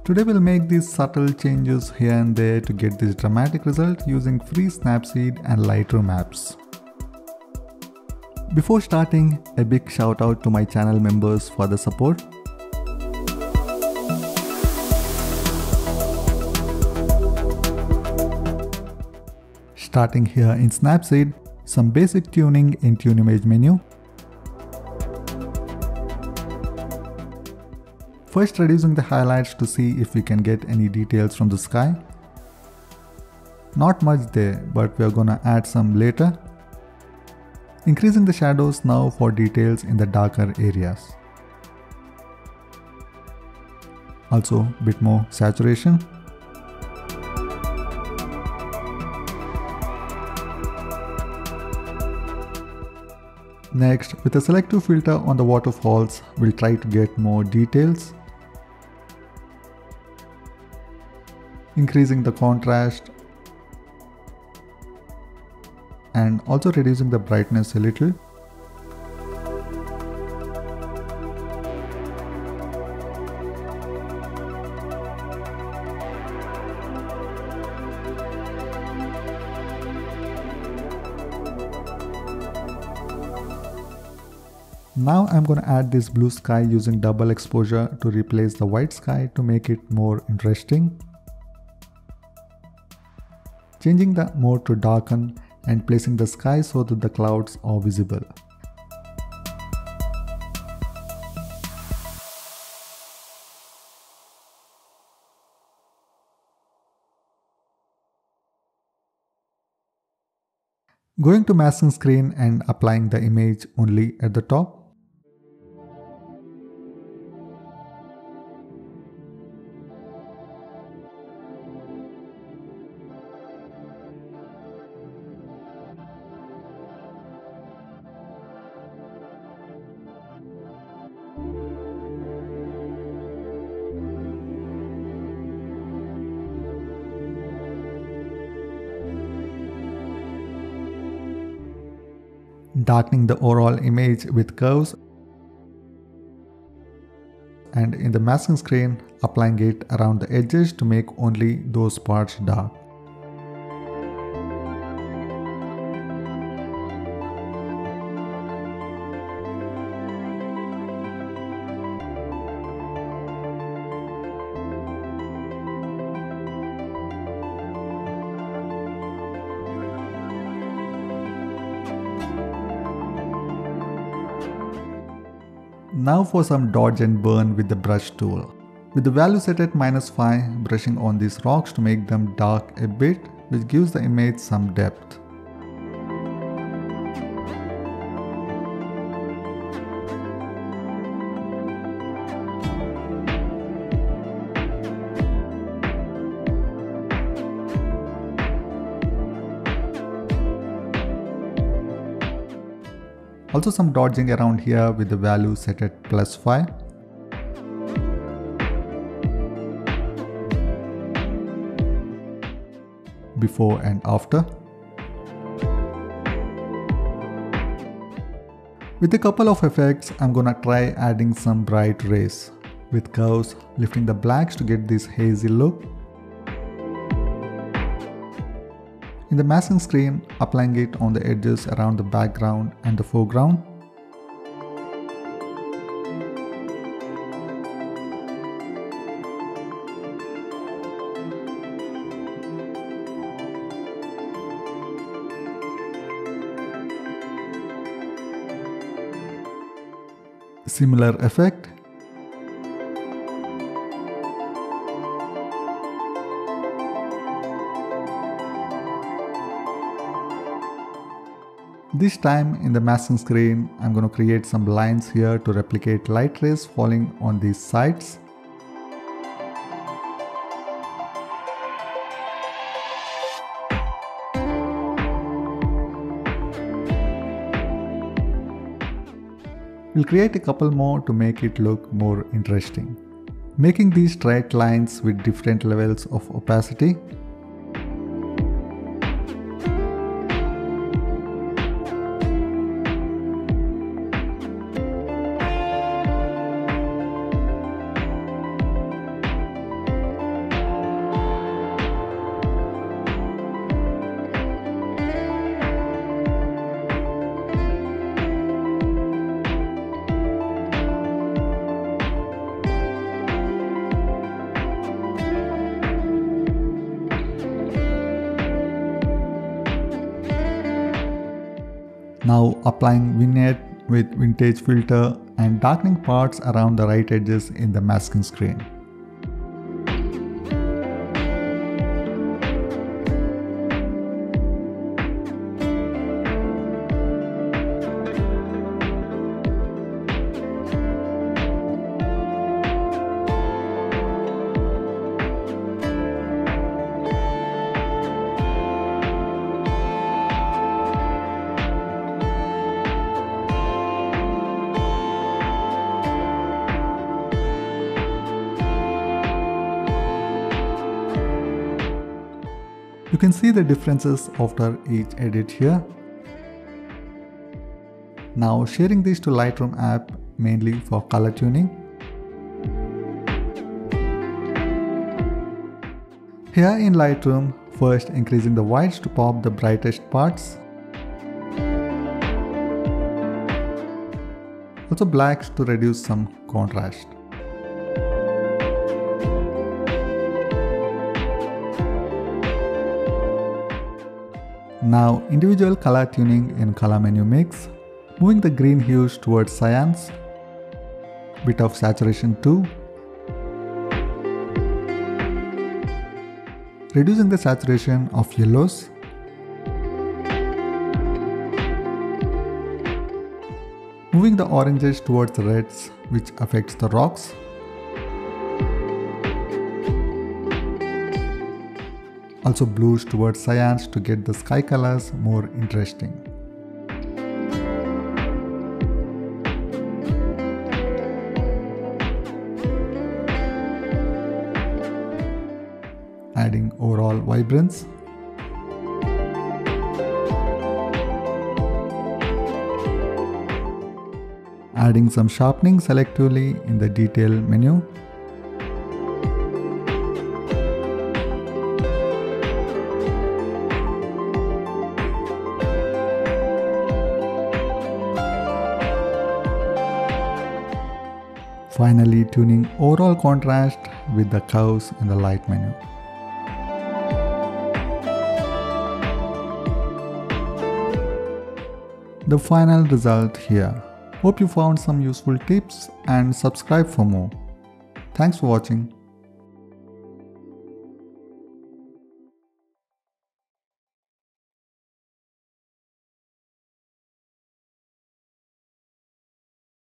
Today we'll make these subtle changes here and there to get this dramatic result using free Snapseed and Lightroom apps. Before starting, a big shout out to my channel members for the support. Starting here in Snapseed, some basic tuning in Tune Image menu. First reducing the highlights to see if we can get any details from the sky. Not much there, but we are gonna add some later. Increasing the shadows now for details in the darker areas. Also a bit more saturation. Next, with a selective filter on the waterfalls, we'll try to get more details. Increasing the contrast and also reducing the brightness a little. Now I'm going to add this blue sky using double exposure to replace the white sky to make it more interesting. Changing the mode to darken and placing the sky so that the clouds are visible. Going to masking screen and applying the image only at the top. Darkening the overall image with curves, and in the masking screen applying it around the edges to make only those parts dark. Now for some dodge and burn with the brush tool. With the value set at -5, brushing on these rocks to make them dark a bit, which gives the image some depth. Also some dodging around here with the value set at +5. Before and after. With a couple of effects, I'm gonna try adding some bright rays. With curves, lifting the blacks to get this hazy look. In the masking screen, applying it on the edges around the background and the foreground. Similar effect. This time in the masking screen, I'm going to create some lines here to replicate light rays falling on these sides. We'll create a couple more to make it look more interesting. Making these straight lines with different levels of opacity. Now applying vignette with vintage filter and darkening parts around the right edges in the masking screen. You can see the differences after each edit here. Now sharing these to Lightroom app mainly for color tuning. Here in Lightroom, first increasing the whites to pop the brightest parts. Also blacks to reduce some contrast. Now individual color tuning in color menu mix, moving the green hues towards cyans, bit of saturation too, reducing the saturation of yellows, moving the oranges towards the reds which affects the rocks, also blues towards cyans to get the sky colors more interesting. Adding overall vibrance. Adding some sharpening selectively in the detail menu. Finally tuning overall contrast with the curves in the light menu. The final result here. Hope you found some useful tips and subscribe for more. Thanks for watching.